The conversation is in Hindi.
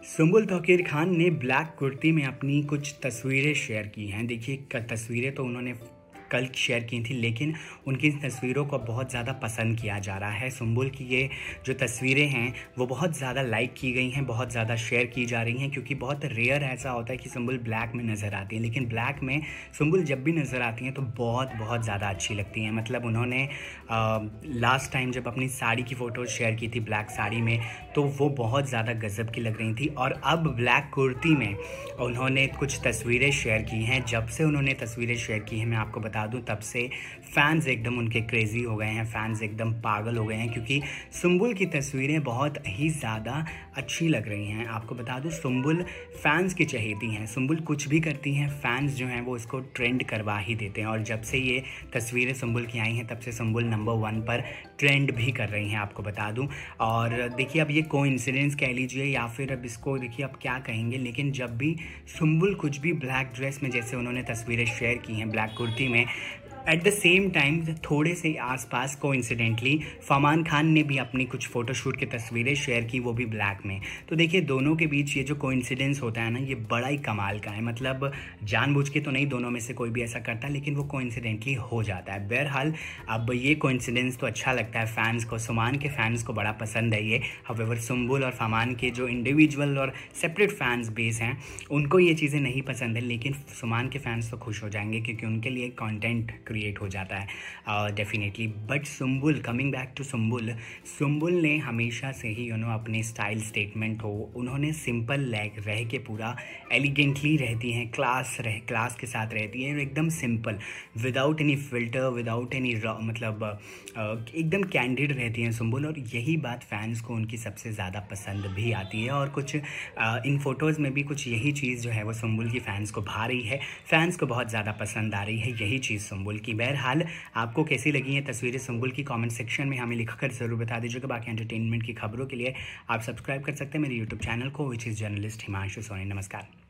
सुम्बुल तौकीर खान ने ब्लैक कुर्ती में अपनी कुछ तस्वीरें शेयर की हैं। देखिए तस्वीरें तो उन्होंने कल शेयर की थी, लेकिन उनकी इन तस्वीरों को बहुत ज़्यादा पसंद किया जा रहा है। सुम्बुल की ये जो तस्वीरें हैं वो बहुत ज़्यादा लाइक की गई हैं, बहुत ज़्यादा शेयर की जा रही हैं, क्योंकि बहुत रेयर ऐसा होता है कि सुम्बुल ब्लैक में नज़र आती हैं। लेकिन ब्लैक में सुम्बुल जब भी नज़र आती हैं तो बहुत बहुत ज़्यादा अच्छी लगती हैं। मतलब उन्होंने लास्ट टाइम जब अपनी साड़ी की फ़ोटो शेयर की थी ब्लैक साड़ी में, तो वो बहुत ज़्यादा गज़ब की लग रही थी। और अब ब्लैक कुर्ती में उन्होंने कुछ तस्वीरें शेयर की हैं। जब से उन्होंने तस्वीरें शेयर की हैं, मैं आपको बता दूं, तब से फैंस एकदम उनके क्रेज़ी हो गए हैं, फैंस एकदम पागल हो गए हैं, क्योंकि सुम्बुल की तस्वीरें बहुत ही ज़्यादा अच्छी लग रही हैं। आपको बता दूं, सुम्बुल फैंस की चहेती हैं। सुम्बुल कुछ भी करती हैं, फैंस जो हैं वो इसको ट्रेंड करवा ही देते हैं। और जब से ये तस्वीरें सुम्बुल की आई हैं, तब से सुम्बुल नंबर 1 पर ट्रेंड भी कर रही हैं, आपको बता दूं। और देखिए, अब ये कोइंसिडेंस कह लीजिए या फिर अब इसको देखिए अब क्या कहेंगे, लेकिन जब भी सुम्बुल कुछ भी ब्लैक ड्रेस में, जैसे उन्होंने तस्वीरें शेयर की हैं ब्लैक कुर्ती में, एट द सेम टाइम थोड़े से आसपास कोइंसिडेंटली फरमान खान ने भी अपनी कुछ फ़ोटोशूट की तस्वीरें शेयर की, वो भी ब्लैक में। तो देखिए, दोनों के बीच ये जो कोइंसिडेंस होता है ना, ये बड़ा ही कमाल का है। मतलब जानबूझ के तो नहीं दोनों में से कोई भी ऐसा करता, लेकिन वो कोइंसिडेंटली हो जाता है। बहरहाल अब ये कोइंसिडेंस तो अच्छा लगता है फैंस को, सुमान के फैंस को बड़ा पसंद है ये। हाउएवर सुम्बुल और फरमान के जो इंडिविजुअल और सेपरेट फैंस बेस हैं, उनको ये चीज़ें नहीं पसंद है, लेकिन सुमान के फैंस तो खुश हो जाएंगे, क्योंकि उनके लिए कॉन्टेंट क्रिएट हो जाता है definitely. But Sumbul, coming back to Sumbul, Sumbul ने हमेशा से ही अपने स्टाइल स्टेटमेंट हो, उन्होंने सिंपल रह के पूरा एलिगेंटली रहती हैं, क्लास के साथ रहती हैं, एकदम simple, without any filter, without any मतलब एकदम कैंडिड रहती हैं सुम्बुल। और यही बात फैंस को उनकी सबसे ज़्यादा पसंद भी आती है। और कुछ इन फोटोज़ में भी कुछ यही चीज़ जो है वो सुम्बुल की फ़ैंस को भा रही है, फैंस को बहुत ज़्यादा पसंद आ रही है यही चीज़ सुम्बुल की। बहरहाल आपको कैसी लगी हैं तस्वीरें सुम्बुल की, कमेंट सेक्शन में हमें लिखकर ज़रूर बता दीजिएगा। बाकी एंटरटेनमेंट की खबरों के लिए आप सब्सक्राइब कर सकते हैं मेरे यूट्यूब चैनल को, which is journalist Himanshu Soni. नमस्कार।